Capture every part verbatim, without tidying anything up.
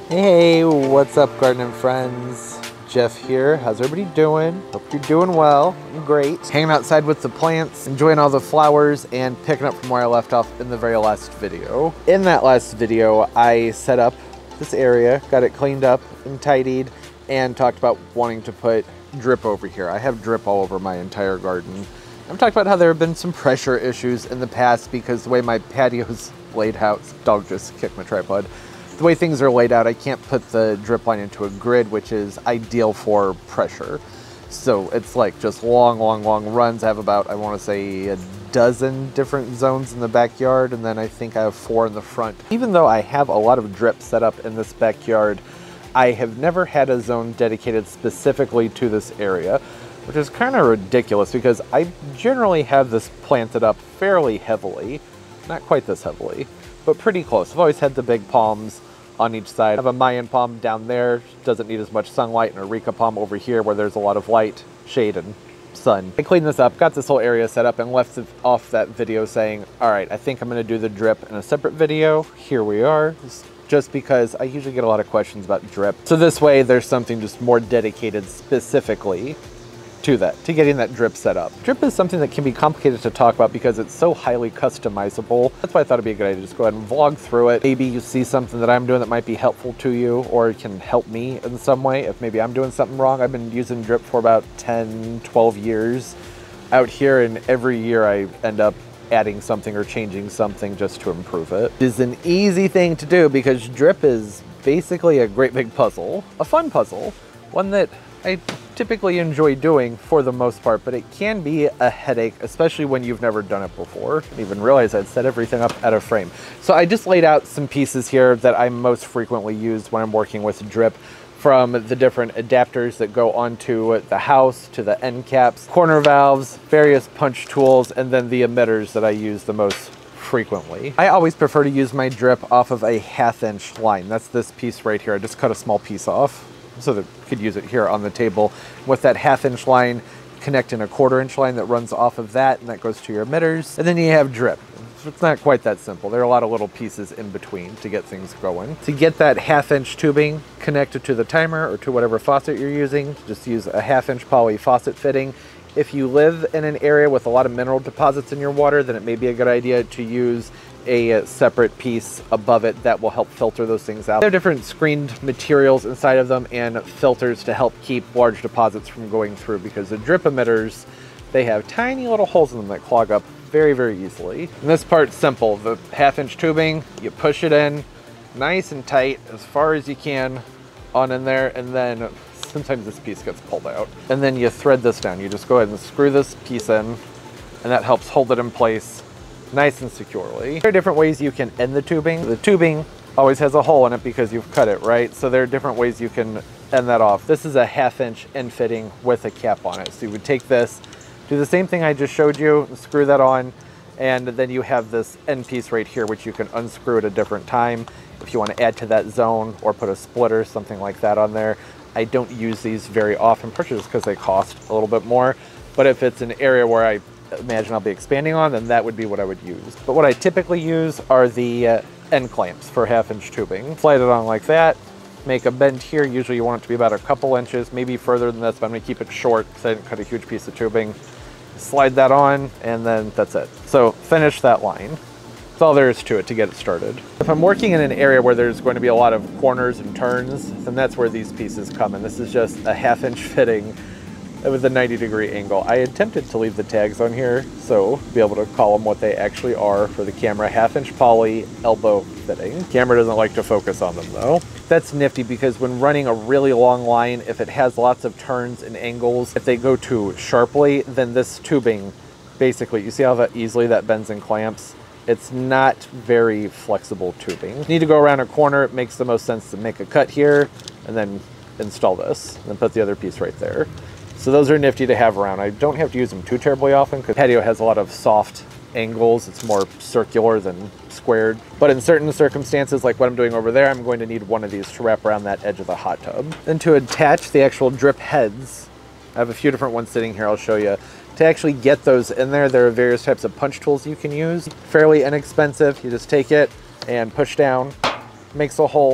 Hey, what's up, gardening friends? Jeff here. How's everybody doing? Hope you're doing well. I'm great. Hanging outside with the plants, enjoying all the flowers, and picking up from where I left off in the very last video. In that last video, I set up this area, got it cleaned up and tidied, and talked about wanting to put drip over here. I have drip all over my entire garden. I've talked about how there have been some pressure issues in the past because the way my patio's laid out, dog just kicked my tripod. The way things are laid out, I can't put the drip line into a grid, which is ideal for pressure. So it's like just long, long, long runs. I have about, I want to say, a dozen different zones in the backyard, and then I think I have four in the front. Even though I have a lot of drip set up in this backyard, I have never had a zone dedicated specifically to this area, which is kind of ridiculous because I generally have this planted up fairly heavily. Not quite this heavily, but pretty close. I've always had the big palms on each side. I have a Mayan palm down there, doesn't need as much sunlight, and a Rica palm over here where there's a lot of light, shade, and sun. I cleaned this up, got this whole area set up, and left off that video saying, all right, I think I'm gonna do the drip in a separate video. Here we are, just because I usually get a lot of questions about drip. So this way, there's something just more dedicated specifically to that, to getting that drip set up. Drip is something that can be complicated to talk about because it's so highly customizable. That's why I thought it'd be a good idea to just go ahead and vlog through it. Maybe you see something that I'm doing that might be helpful to you or can help me in some way if maybe I'm doing something wrong. I've been using drip for about ten, twelve years out here, and every year I end up adding something or changing something just to improve it. It is an easy thing to do because drip is basically a great big puzzle, a fun puzzle, one that I typically enjoy doing for the most part, but it can be a headache, especially when you've never done it before. I didn't even realize I'd set everything up out of frame. So I just laid out some pieces here that I most frequently use when I'm working with drip, from the different adapters that go onto the house to the end caps, corner valves, various punch tools, and then the emitters that I use the most frequently. I always prefer to use my drip off of a half inch line. That's this piece right here. I just cut a small piece off so that you could use it here on the table. With that half inch line, connecting a quarter inch line that runs off of that, and that goes to your emitters. And then you have drip. It's not quite that simple. There are a lot of little pieces in between to get things going. To get that half inch tubing connected to the timer or to whatever faucet you're using, just use a half inch poly faucet fitting. If you live in an area with a lot of mineral deposits in your water, then it may be a good idea to use a separate piece above it that will help filter those things out. There are different screened materials inside of them and filters to help keep large deposits from going through, because the drip emitters, they have tiny little holes in them that clog up very, very easily. And this part's simple. The half inch tubing, you push it in nice and tight as far as you can on in there, and then sometimes this piece gets pulled out. And then you thread this down. You just go ahead and screw this piece in, and that helps hold it in place nice and securely. There are different ways you can end the tubing. The tubing always has a hole in it because you've cut it, right? So there are different ways you can end that off. This is a half inch end fitting with a cap on it. So you would take this, do the same thing I just showed you, screw that on, and then you have this end piece right here, which you can unscrew at a different time if you want to add to that zone or put a splitter, something like that on there. I don't use these very often, partially just because they cost a little bit more. But if it's an area where I imagine I'll be expanding on, then that would be what I would use. But what I typically use are the uh, end clamps for half inch tubing. Slide it on like that, make a bend here. Usually you want it to be about a couple inches, maybe further than this, but I'm gonna keep it short because I didn't cut a huge piece of tubing. Slide that on, and then that's it. So finish that line. That's all there is to it to get it started. If I'm working in an area where there's going to be a lot of corners and turns, then that's where these pieces come in. This is just a half inch fitting with a ninety degree angle. I attempted to leave the tags on here, so be able to call them what they actually are for the camera. Half inch poly elbow fitting. Camera doesn't like to focus on them though. That's nifty because when running a really long line, if it has lots of turns and angles, if they go too sharply, then this tubing, basically, you see how that easily that bends and clamps? It's not very flexible tubing. You need to go around a corner. It makes the most sense to make a cut here and then install this, and then put the other piece right there. So those are nifty to have around. I don't have to use them too terribly often because patio has a lot of soft angles. It's more circular than squared. But in certain circumstances, like what I'm doing over there, I'm going to need one of these to wrap around that edge of the hot tub. Then to attach the actual drip heads, I have a few different ones sitting here. I'll show you. To actually get those in there, there are various types of punch tools you can use. Fairly inexpensive. You just take it and push down, makes a hole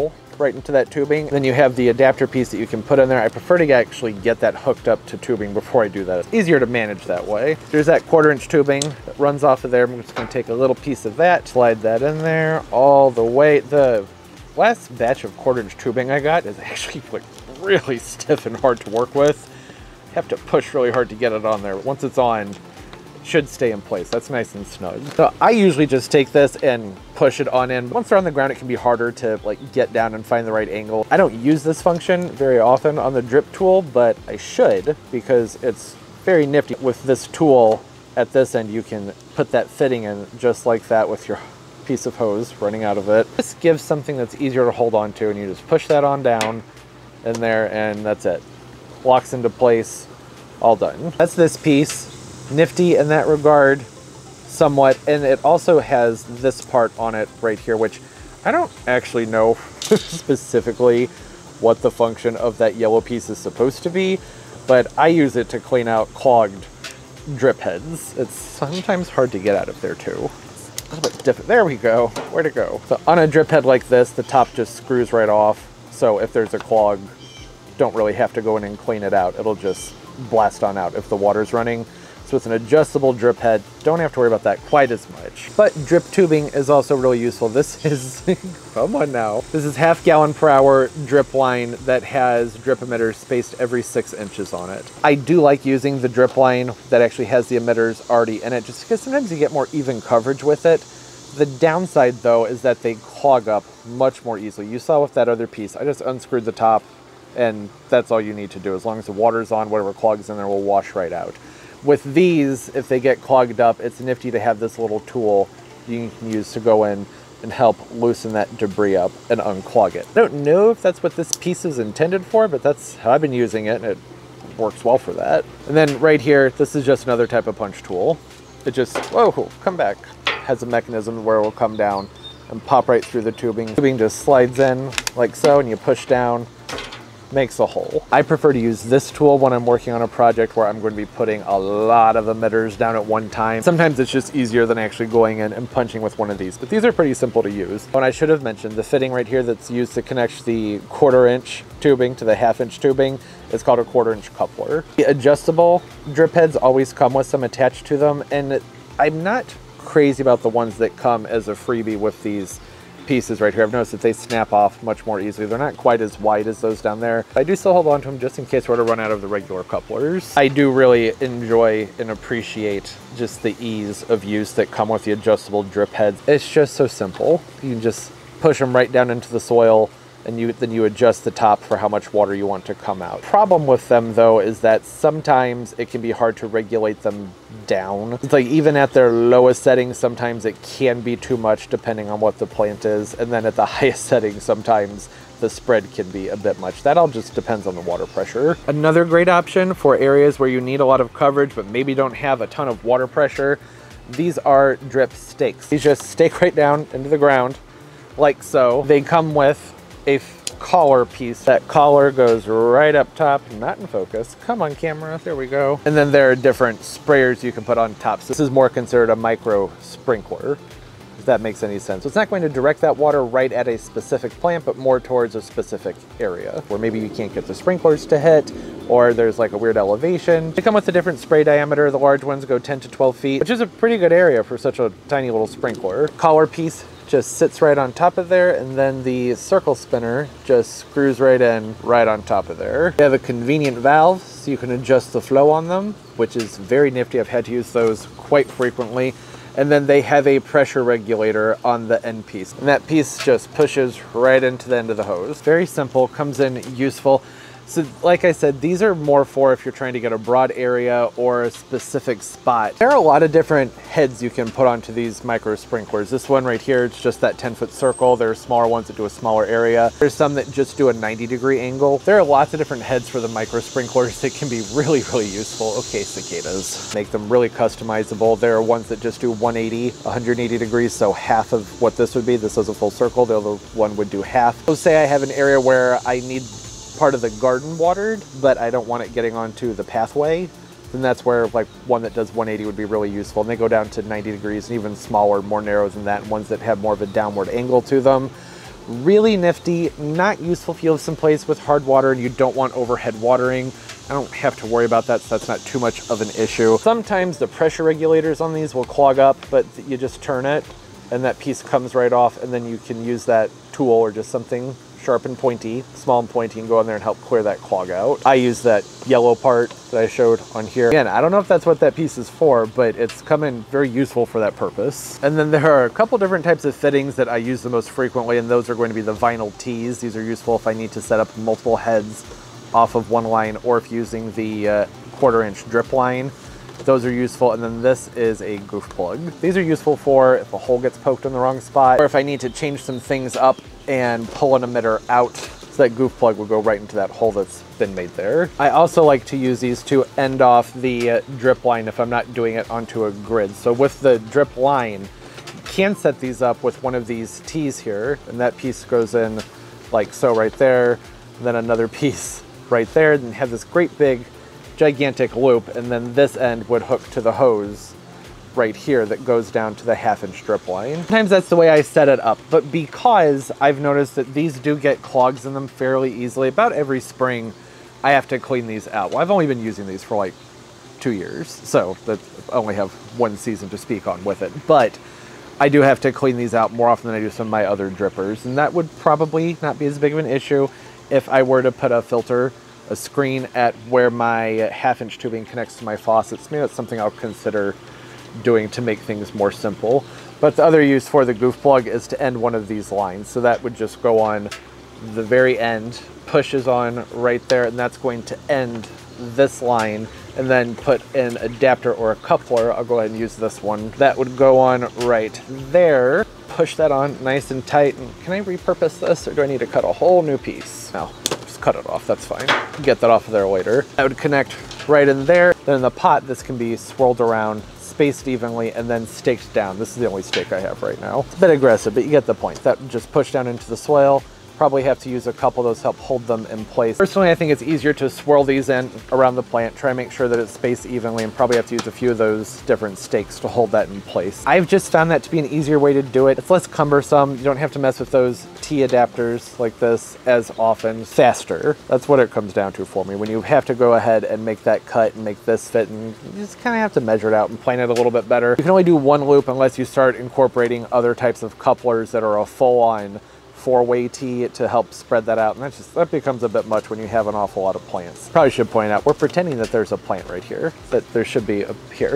right into that tubing. Then you have the adapter piece that you can put in there. I prefer to actually get that hooked up to tubing before I do that. It's easier to manage that way. There's that quarter inch tubing that runs off of there. I'm just gonna take a little piece of that, slide that in there all the way. The last batch of quarter inch tubing I got is actually like really stiff and hard to work with. You have to push really hard to get it on there. Once it's on, it should stay in place. That's nice and snug. So I usually just take this and push it on in. Once they're on the ground, it can be harder to like get down and find the right angle. I don't use this function very often on the drip tool, but I should, because it's very nifty. With this tool at this end, you can put that fitting in just like that with your piece of hose running out of it. This gives something that's easier to hold on to, and you just push that on down in there, and that's it. Locks into place, all done. That's this piece. Nifty in that regard, somewhat, and it also has this part on it right here, which I don't actually know specifically what the function of that yellow piece is supposed to be, but I use it to clean out clogged drip heads. It's sometimes hard to get out of there too. A little bit different. There we go. Where'd it go? So on a drip head like this, the top just screws right off. So if there's a clog, don't really have to go in and clean it out. It'll just blast on out if the water's running. So with an adjustable drip head, don't have to worry about that quite as much. But drip tubing is also really useful. This is, come on now. This is half gallon per hour drip line that has drip emitters spaced every six inches on it. I do like using the drip line that actually has the emitters already in it, just because sometimes you get more even coverage with it. The downside though is that they clog up much more easily. You saw with that other piece, I just unscrewed the top, and that's all you need to do. As long as the water's on, whatever clogs in there will wash right out. With these, if they get clogged up, it's nifty to have this little tool you can use to go in and help loosen that debris up and unclog it. I don't know if that's what this piece is intended for, but that's how I've been using it, and it works well for that. And then right here, this is just another type of punch tool. It just, whoa, come back. Has a mechanism where it will come down and pop right through the tubing. The tubing just slides in like so, and you push down, makes a hole. I prefer to use this tool when I'm working on a project where I'm going to be putting a lot of emitters down at one time. Sometimes it's just easier than actually going in and punching with one of these, but these are pretty simple to use. And I should have mentioned the fitting right here that's used to connect the quarter inch tubing to the half inch tubing is called a quarter inch coupler. The adjustable drip heads always come with some attached to them, and I'm not crazy about the ones that come as a freebie with these pieces right here. I've noticed that they snap off much more easily. They're not quite as wide as those down there. I do still hold on to them just in case we're to run out of the regular couplers. I do really enjoy and appreciate just the ease of use that come with the adjustable drip heads. It's just so simple. You can just push them right down into the soil, and you then you adjust the top for how much water you want to come out. Problem with them though is that sometimes it can be hard to regulate them down. It's like even at their lowest setting, sometimes it can be too much depending on what the plant is. And then at the highest setting, sometimes the spread can be a bit much. That all just depends on the water pressure. Another great option for areas where you need a lot of coverage but maybe don't have a ton of water pressure, these are drip stakes. These just stake right down into the ground like so. They come with a collar piece. That collar goes right up top, not in focus. Come on camera, there we go. And then there are different sprayers you can put on top. So this is more considered a micro sprinkler, if that makes any sense. So it's not going to direct that water right at a specific plant, but more towards a specific area where maybe you can't get the sprinklers to hit, or there's like a weird elevation. They come with a different spray diameter. The large ones go ten to twelve feet, which is a pretty good area for such a tiny little sprinkler. Collar piece just sits right on top of there, and then the circle spinner just screws right in right on top of there. They have a convenient valve so you can adjust the flow on them, which is very nifty. I've had to use those quite frequently. And then they have a pressure regulator on the end piece, and that piece just pushes right into the end of the hose. Very simple, comes in useful. So like I said, these are more for if you're trying to get a broad area or a specific spot. There are a lot of different heads you can put onto these micro sprinklers. This one right here, it's just that ten foot circle. There are smaller ones that do a smaller area. There's some that just do a ninety degree angle. There are lots of different heads for the micro sprinklers that can be really, really useful. Okay, cicadas. Make them really customizable. There are ones that just do one eighty, one hundred eighty degrees, so half of what this would be. This is a full circle. The other one would do half. So say I have an area where I need part of the garden watered, but I don't want it getting onto the pathway, then that's where like one that does one eighty would be really useful. And they go down to ninety degrees and even smaller, more narrow than that, and ones that have more of a downward angle to them. Really nifty, not useful if you live someplace with hard water and you don't want overhead watering. I don't have to worry about that, so that's not too much of an issue. Sometimes the pressure regulators on these will clog up, but you just turn it and that piece comes right off, and then you can use that tool or just something sharp and pointy, small and pointy, and go in there and help clear that clog out. I use that yellow part that I showed on here. Again, I don't know if that's what that piece is for, but it's come in very useful for that purpose. And then there are a couple different types of fittings that I use the most frequently, and those are going to be the vinyl tees. These are useful if I need to set up multiple heads off of one line, or if using the uh, quarter inch drip line. Those are useful. And then this is a goof plug. These are useful for if a hole gets poked in the wrong spot, or if I need to change some things up and pull an emitter out, so that goof plug will go right into that hole that's been made there. I also like to use these to end off the uh, drip line if I'm not doing it onto a grid. So with the drip line, you can set these up with one of these tees here, and that piece goes in like so right there, and then another piece right there, and have this great big gigantic loop, and then this end would hook to the hose right here that goes down to the half inch drip line. Sometimes that's the way I set it up, but because I've noticed that these do get clogs in them fairly easily, about every spring I have to clean these out. Well, I've only been using these for like two years, so that I only have one season to speak on with it, but I do have to clean these out more often than I do some of my other drippers, and that would probably not be as big of an issue if I were to put a filter, a screen at where my half inch tubing connects to my faucets. Maybe that's something I'll consider doing to make things more simple. But the other use for the goof plug is to end one of these lines. So that would just go on the very end, pushes on right there, and that's going to end this line, and then put an adapter or a coupler. I'll go ahead and use this one. That would go on right there. Push that on nice and tight. And can I repurpose this, or do I need to cut a whole new piece? No, just cut it off, that's fine. Get that off of there later. That would connect right in there. Then in the pot, this can be swirled around, spaced evenly, and then staked down. This is the only stake I have right now. It's a bit aggressive, but you get the point. That would just push down into the soil. Probably have to use a couple of those to help hold them in place. Personally, I think it's easier to swirl these in around the plant, try to make sure that it's spaced evenly, and probably have to use a few of those different stakes to hold that in place. I've just found that to be an easier way to do it. It's less cumbersome. You don't have to mess with those T adapters like this as often. Faster. That's what it comes down to for me. When you have to go ahead and make that cut and make this fit, and you just kind of have to measure it out and plan it a little bit better. You can only do one loop unless you start incorporating other types of couplers that are a full-on four-way T to help spread that out, and that just that becomes a bit much when you have an awful lot of plants. Probably should point out, we're pretending that there's a plant right here, that there should be a, here.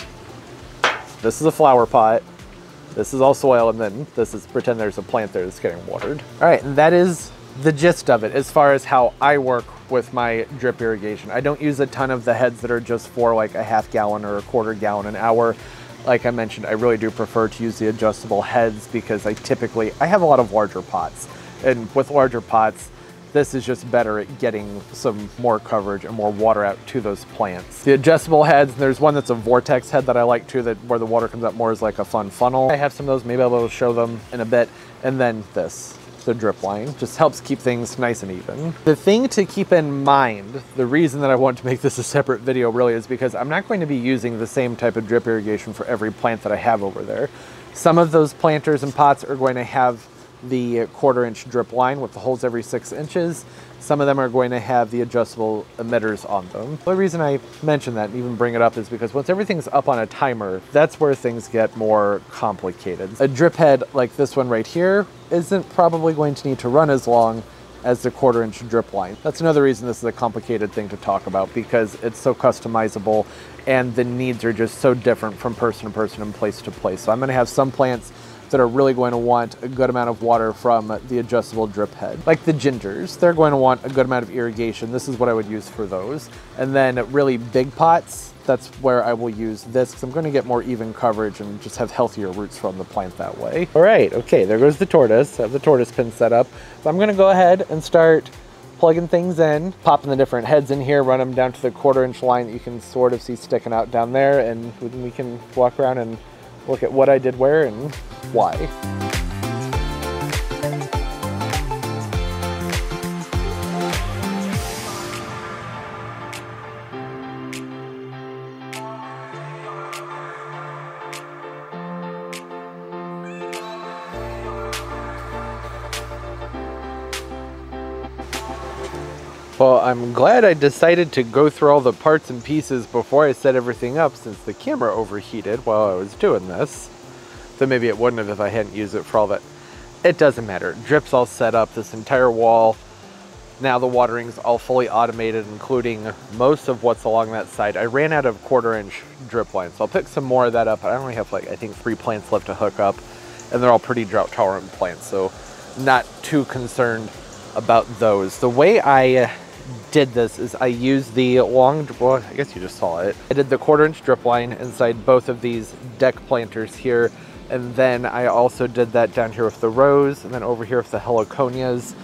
This is a flower pot, this is all soil, and then this is pretend there's a plant there that's getting watered. All right, and that is the gist of it as far as how I work with my drip irrigation. I don't use a ton of the heads that are just for like a half gallon or a quarter gallon an hour. Like I mentioned, I really do prefer to use the adjustable heads because I typically, I have a lot of larger pots. And with larger pots, this is just better at getting some more coverage and more water out to those plants. The adjustable heads, there's one that's a vortex head that I like too, that where the water comes out more as like a fun funnel. I have some of those, maybe I'll be able to show them in a bit. And then this, the drip line, just helps keep things nice and even. The thing to keep in mind, the reason that I want to make this a separate video really is because I'm not going to be using the same type of drip irrigation for every plant that I have over there. Some of those planters and pots are going to have the quarter inch drip line with the holes every six inches. Some of them are going to have the adjustable emitters on them. The reason I mention that and even bring it up is because once everything's up on a timer, that's where things get more complicated. A drip head like this one right here isn't probably going to need to run as long as the quarter inch drip line. That's another reason this is a complicated thing to talk about, because it's so customizable and the needs are just so different from person to person and place to place. So I'm gonna have some plants that are really going to want a good amount of water from the adjustable drip head. Like the gingers, they're going to want a good amount of irrigation. This is what I would use for those. And then really big pots, that's where I will use this because I'm going to get more even coverage and just have healthier roots from the plant that way. All right, okay, there goes the tortoise. I have the tortoise pin set up. So I'm going to go ahead and start plugging things in, popping the different heads in here, run them down to the quarter inch line that you can sort of see sticking out down there, and we can walk around and look at what I did where and why. Well, I'm glad I decided to go through all the parts and pieces before I set everything up, since the camera overheated while I was doing this. So maybe it wouldn't have if I hadn't used it for all that. It doesn't matter. Drip's all set up, this entire wall. Now the watering's all fully automated, including most of what's along that side. I ran out of quarter inch drip line, so I'll pick some more of that up. I only have like, I think three plants left to hook up, and they're all pretty drought tolerant plants, so not too concerned about those. The way I did this is I used the long, well, I guess you just saw it. I did the quarter inch drip line inside both of these deck planters here, and then I also did that down here with the rose, and then over here with the heliconias,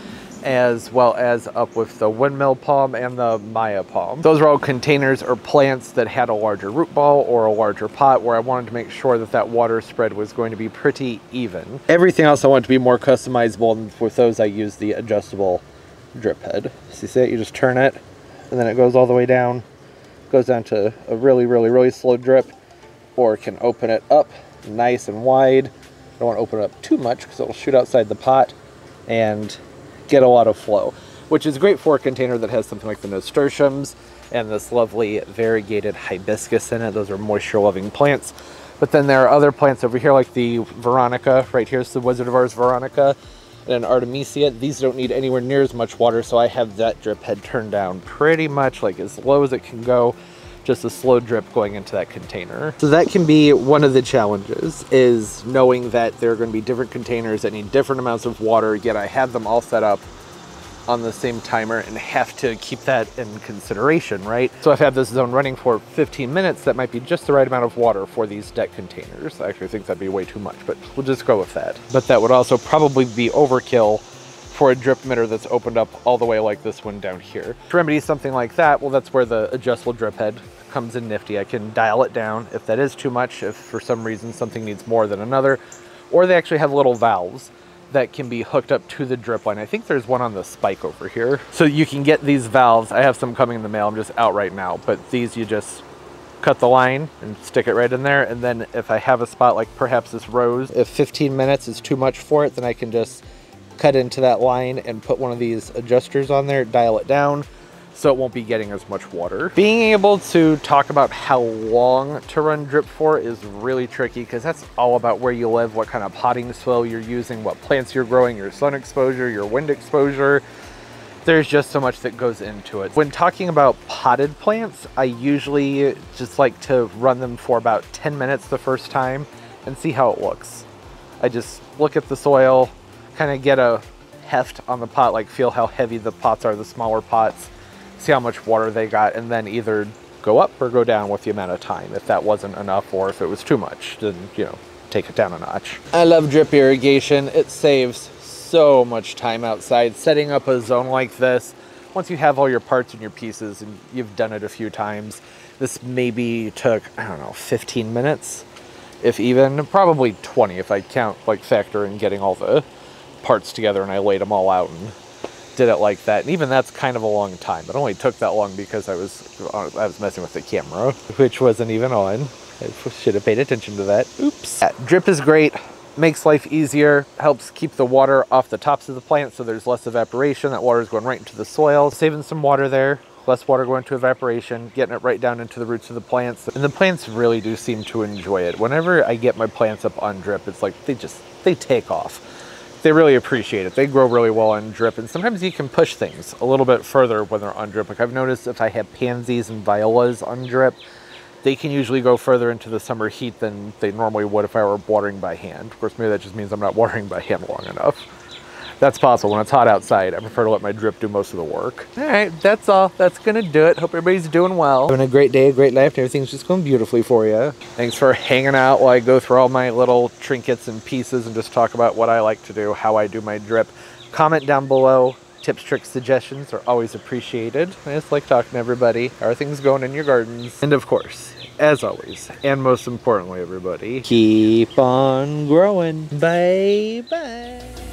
as well as up with the windmill palm and the Maya palm. Those are all containers or plants that had a larger root ball or a larger pot, where I wanted to make sure that that water spread was going to be pretty even. Everything else I wanted to be more customizable, and with those I used the adjustable drip head. So you see it, you just turn it, and then it goes all the way down, goes down to a really, really, really slow drip, or can open it up nice and wide. I don't want to open it up too much because it will shoot outside the pot and get a lot of flow, which is great for a container that has something like the nasturtiums and this lovely variegated hibiscus in it. Those are moisture loving plants. But then there are other plants over here like the Veronica. Right here's the Wizard of Oz Veronica and Artemisia. These don't need anywhere near as much water, so I have that drip head turned down pretty much like as low as it can go. Just a slow drip going into that container. So that can be one of the challenges, is knowing that there are going to be different containers that need different amounts of water, yet I have them all set up on the same timer and have to keep that in consideration, right? So I've had this zone running for fifteen minutes. That might be just the right amount of water for these deck containers. I actually think that'd be way too much, but we'll just go with that. But that would also probably be overkill for a drip emitter that's opened up all the way like this one down here. To remedy something like that, well, that's where the adjustable drip head comes in nifty. I can dial it down if that is too much, if for some reason something needs more than another, or they actually have little valves that can be hooked up to the drip line. I think there's one on the spike over here. So you can get these valves. I have some coming in the mail. I'm just out right now, but these you just cut the line and stick it right in there. And then if I have a spot like perhaps this rose, if fifteen minutes is too much for it, then I can just cut into that line and put one of these adjusters on there, dial it down, so it won't be getting as much water. Being able to talk about how long to run drip for is really tricky, because that's all about where you live, what kind of potting soil you're using, what plants you're growing, your sun exposure, your wind exposure. There's just so much that goes into it. When talking about potted plants, I usually just like to run them for about ten minutes the first time and see how it looks. I just look at the soil, kind of get a heft on the pot, like feel how heavy the pots are, the smaller pots, see how much water they got, and then either go up or go down with the amount of time. If that wasn't enough, or if it was too much, then, you know, take it down a notch. I love drip irrigation. It saves so much time outside. Setting up a zone like this, once you have all your parts and your pieces and you've done it a few times, this maybe took, I don't know, fifteen minutes, if even, probably twenty if I count, like factor in getting all the parts together and I laid them all out and did it like that. And even that's kind of a long time. It only took that long because I was I was messing with the camera, which wasn't even on. I should have paid attention to that. Oops. Yeah, drip is great, makes life easier, helps keep the water off the tops of the plant so there's less evaporation. That water is going right into the soil, saving some water there, less water going to evaporation, getting it right down into the roots of the plants. And the plants really do seem to enjoy it. Whenever I get my plants up on drip, it's like they just, they take off. They really appreciate it. They grow really well on drip, and sometimes you can push things a little bit further when they're on drip. Like I've noticed if I have pansies and violas on drip, they can usually go further into the summer heat than they normally would if I were watering by hand. Of course, maybe that just means I'm not watering by hand long enough. That's possible. When it's hot outside, I prefer to let my drip do most of the work. All right, that's all. That's gonna do it. Hope everybody's doing well. Having a great day, a great life, and everything's just going beautifully for you. Thanks for hanging out while I go through all my little trinkets and pieces and just talk about what I like to do, how I do my drip. Comment down below. Tips, tricks, suggestions are always appreciated. I just like talking to everybody. How are things going in your gardens? And of course, as always, and most importantly, everybody, keep on growing. Bye bye.